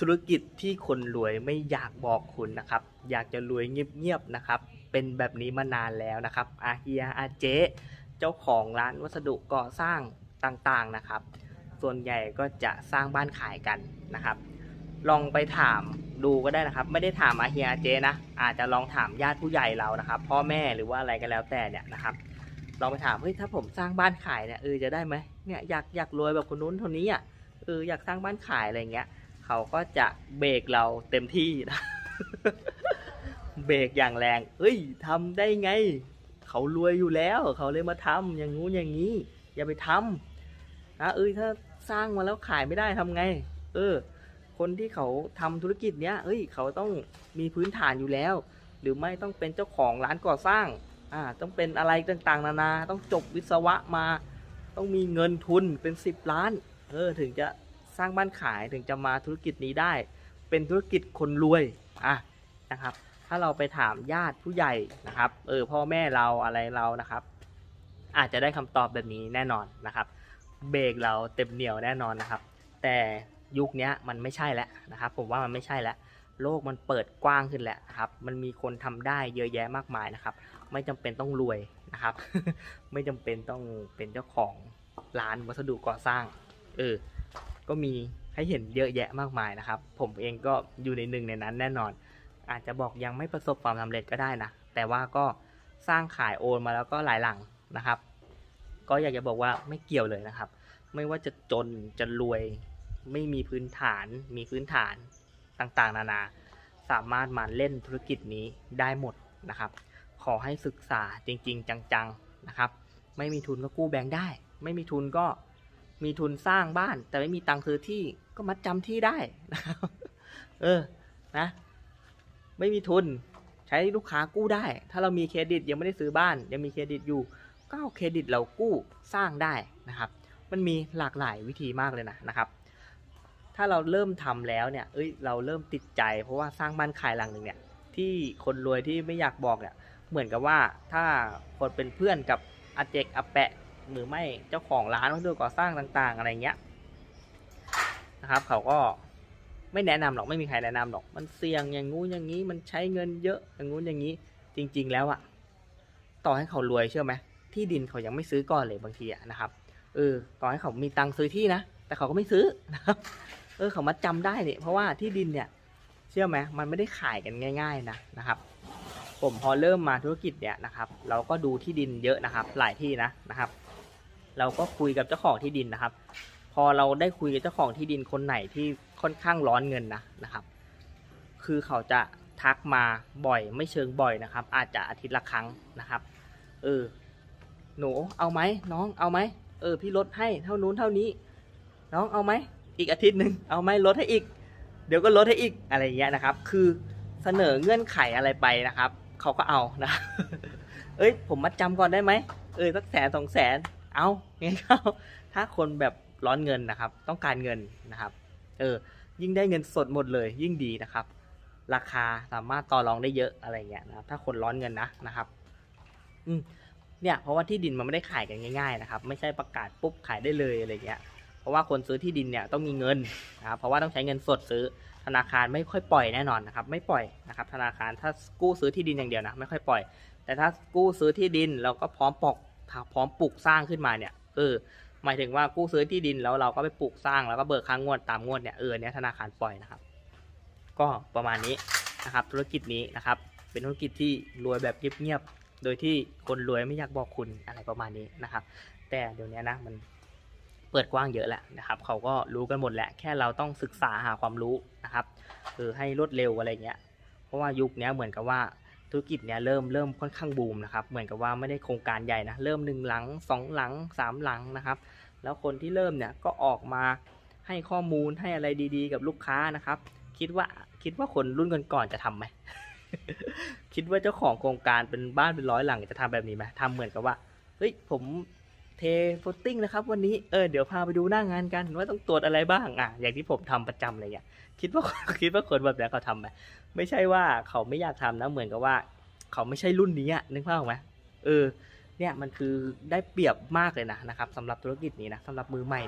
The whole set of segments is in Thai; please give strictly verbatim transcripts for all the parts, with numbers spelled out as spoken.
ธุรกิจที่คนรวยไม่อยากบอกคุณนะครับอยากจะรวยเงียบๆนะครับเป็นแบบนี้มานานแล้วนะครับอาเฮียอาเจ๊เจ้าของร้านวัสดุก่อสร้างต่างๆนะครับส่วนใหญ่ก็จะสร้างบ้านขายกันนะครับลองไปถามดูก็ได้นะครับไม่ได้ถามอาเฮียอาเจ๊นะอาจจะลองถามญาติผู้ใหญ่เรานะครับพ่อแม่หรือว่าอะไรก็แล้วแต่เนี่ยนะครับลองไปถามเฮ้ยถ้าผมสร้างบ้านขายเนี่ยเออจะได้ไหมเนี่ยอยากอยากรวยแบบคนนู้นคนนี้อ่ะเอออยากสร้างบ้านขายอะไรเงี้ยเขาก็จะเบรกเราเต็มที่นะ เบรกอย่างแรงเฮ้ยทำได้ไงเขารวยอยู่แล้วเขาเลยมาทำอย่างงู้นอย่างนี้อย่าไปทำนะเอ้ยถ้าสร้างมาแล้วขายไม่ได้ทำไงเออคนที่เขาทำธุรกิจเนี้ยเอ้ยเขาต้องมีพื้นฐานอยู่แล้วหรือไม่ต้องเป็นเจ้าของร้านก่อสร้างอ่าต้องเป็นอะไรต่างๆนานาต้องจบวิศวะมาต้องมีเงินทุนเป็นสิบล้านเออถึงจะสร้างบ้านขายถึงจะมาธุรกิจนี้ได้เป็นธุรกิจคนรวยอ่ะนะครับถ้าเราไปถามญาติผู้ใหญ่นะครับเออพ่อแม่เราอะไรเรานะครับอาจจะได้คำตอบแบบนี้แน่นอนนะครับเบรกเราเต็มเหนียวแน่นอนนะครับแต่ยุคนี้มันไม่ใช่แล้วนะครับผมว่ามันไม่ใช่แล้วโลกมันเปิดกว้างขึ้นแล้วครับมันมีคนทำได้เยอะแยะมากมายนะครับไม่จำเป็นต้องรวยนะครับ ไม่จำเป็นต้องเป็นเจ้าของร้านวัสดุก่อสร้างเออก็มีให้เห็นเยอะแยะมากมายนะครับผมเองก็อยู่ในหนึ่งในนั้นแน่นอนอาจจะบอกยังไม่ประสบความสำเร็จก็ได้นะแต่ว่าก็สร้างขายโอนมาแล้วก็หลายหลังนะครับก็อยากจะบอกว่าไม่เกี่ยวเลยนะครับไม่ว่าจะจนจะรวยไม่มีพื้นฐานมีพื้นฐานต่างๆนานาสามารถมาเล่นธุรกิจนี้ได้หมดนะครับขอให้ศึกษาจริงๆจังๆนะครับไม่มีทุนก็กู้แบงค์ได้ไม่มีทุนก็มีทุนสร้างบ้านแต่ไม่มีตังค์ซื้อที่ก็มัดจำที่ได้นะครับเออนะไม่มีทุนใช้ลูกค้ากู้ได้ถ้าเรามีเครดิตยังไม่ได้ซื้อบ้านยังมีเครดิตอยู่ก็เอาเครดิตเรากู้สร้างได้นะครับมันมีหลากหลายวิธีมากเลยนะนะครับถ้าเราเริ่มทำแล้วเนี่ยเอ้ยเราเริ่มติดใจเพราะว่าสร้างบ้านขายหลังหนึ่งเนี่ยที่คนรวยที่ไม่อยากบอกเนี่ยเหมือนกับว่าถ้าคนเป็นเพื่อนกับอาเจกอาแปะหรือไม่เจ้าของร้านวัสดุก่อสร้างต่างๆอะไรเงี้ยนะครับเขาก็ไม่แนะนำหรอกไม่มีใครแนะนำหรอกมันเสี่ยงอย่างงู้นอย่างนี้มันใช้เงินเยอะอย่างงู้นอย่างนี้จริงๆแล้วอะต่อให้เขารวยเชื่อไหมที่ดินเขายังไม่ซื้อก่อนเลยบางทีอะนะครับเออต่อให้เขามีตังค์ซื้อที่นะแต่เขาก็ไม่ซื้อนะครับเออเขามาจำได้เนี่ยเพราะว่าที่ดินเนี่ยเชื่อไหมมันไม่ได้ขายกันง่ายๆนะนะครับผมพอเริ่มมาธุรกิจเนี่ยนะครับเราก็ดูที่ดินเยอะนะครับหลายที่นะนะครับเราก็คุยกับเจ้าของที่ดินนะครับพอเราได้คุยกับเจ้าของที่ดินคนไหนที่ค่อนข้างร้อนเงินนะนะครับคือเขาจะทักมาบ่อยไม่เชิงบ่อยนะครับอาจจะอาทิตย์ละครั้งนะครับเออหนูเอาไหมน้องเอาไหมเออพี่ลดให้เท่านู้นเท่านี้น้องเอาไหมอีกอาทิตย์หนึ่งเอาไหมลดให้อีกเดี๋ยวก็ลดให้อีกอะไรอย่างเงี้ยนะครับคือเสนอเงื่อนไขอะไรไปนะครับเขาก็เอานะ เอ้ยผมมัดจำก่อนได้ไหมเออสักแสนสองแสนเอาไงเขาถ้าคนแบบร้อนเงินนะครับต้องการเงินนะครับเออยิ่งได้เงินสดหมดเลยยิ่งดีนะครับราคาสามารถต่อรองได้เยอะอะไรเงี้ยนะครับถ้าคนร้อนเงินนะนะครับอืมเนี่ยเพราะว่าที่ดินมันไม่ได้ขายกันง่ายๆนะครับไม่ใช่ประกาศปุ๊บขายได้เลยอะไรเงี้ยเพราะว่าคนซื้อที่ดินเนี่ยต้องมีเงินนะครับเพราะว่าต้องใช้เงินสดซื้อธนาคารไม่ค่อยปล่อยแน่นอนนะครับไม่ปล่อยนะครับธนาคารถ้ากู้ซื้อที่ดินอย่างเดียวนะไม่ค่อยปล่อยแต่ถ้ากู้ซื้อที่ดินเราก็พร้อมปอกพร้อมปลูกสร้างขึ้นมาเนี่ยเออหมายถึงว่ากู้ซื้อที่ดินแล้วเราก็ไปปลูกสร้างแล้วก็เบิกค่างวดตามงวดเนี่ยเออเนี่ยธนาคารปล่อยนะครับก็ประมาณนี้นะครับธุรกิจนี้นะครับเป็นธุรกิจที่รวยแบบเงียบๆโดยที่คนรวยไม่อยากบอกคุณอะไรประมาณนี้นะครับแต่เดี๋ยวนี้นะมันเปิดกว้างเยอะแหละนะครับเขาก็รู้กันหมดแหละแค่เราต้องศึกษาหาความรู้นะครับเออให้รวดเร็วอะไรเงี้ยเพราะว่ายุคนี้เหมือนกับว่าธุรกิจเนี้ยเริ่มเริ่มค่อนข้างบูมนะครับเหมือนกับว่าไม่ได้โครงการใหญ่นะเริ่มหนึ่งหลังสองหลังสามหลังนะครับแล้วคนที่เริ่มเนี่ยก็ออกมาให้ข้อมูลให้อะไรดีๆกับลูกค้านะครับคิดว่าคิดว่าคนรุ่นก่อนๆจะทำไหม คิดว่าเจ้าของโครงการเป็นบ้านเป็นร้อยหลังจะทำแบบนี้ไหมทำเหมือนกับว่าเฮ้ยผมเทฟุตติ้งนะครับวันนี้เออเดี๋ยวพาไปดูหน้างานกันว่าต้องตรวจอะไรบ้างอ่ะอย่างที่ผมทำประจำเลยเนี่ยคิดว่าคิดว่าคนแบบนี้เขาทำไหมไม่ใช่ว่าเขาไม่อยากทำนะเหมือนกับว่าเขาไม่ใช่รุ่นนี้อ่ะนึกภาพออกไหมเออเนี่ยมันคือได้เปรียบมากเลยนะนะครับสำหรับธุรกิจนี้นะสำหรับมือใหม่เนี่ย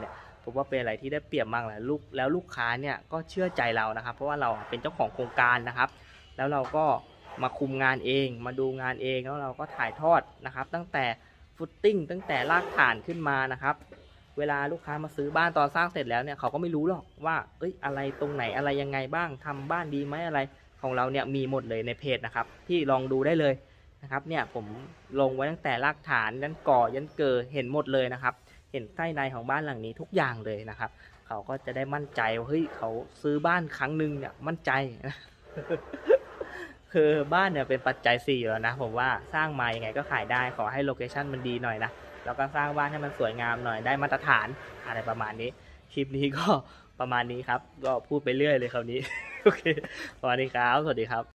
ผมว่าเป็นอะไรที่ได้เปรียบมากเลยลูกแล้วลูกค้าเนี่ยก็เชื่อใจเรานะครับ เพราะว่าเราเป็นเจ้าของโครงการนะครับ แล้วเราก็มาคุมงานเองมาดูงานเองแล้วเราก็ถ่ายทอดนะครับตั้งแต่ฟุตติ้งตั้งแต่รากฐานขึ้นมานะครับเวลาลูกค้ามาซื้อบ้านตอนสร้างเสร็จแล้วเนี่ยเขาก็ไม่รู้หรอกว่าเอ้ยอะไรตรงไหนอะไรยังไงบ้างทำบ้านดีไหมอะไรของเราเนี่ยมีหมดเลยในเพจนะครับที่ลองดูได้เลยนะครับเนี่ยผมลงไว้ตั้งแต่รากฐานยันก่อยันเกิดเห็นหมดเลยนะครับเห็นใต้ในของบ้านหลังนี้ทุกอย่างเลยนะครับเขาก็จะได้มั่นใจว่าเฮ้ยเขาซื้อบ้านครั้งหนึ่งเนี่ยมั่นใจ คือบ้านเนี่ยเป็นปัจจัยสี่แล้วนะผมว่าสร้างมายังไงก็ขายได้ขอให้โลเคชั่นมันดีหน่อยนะแล้วก็สร้างบ้านให้มันสวยงามหน่อยได้มาตรฐานอะไรประมาณนี้คลิปนี้ก็ประมาณนี้ครับก็พูดไปเรื่อยเลยคราวนี้ โอเคสวัสดีครับสวัสดีครับ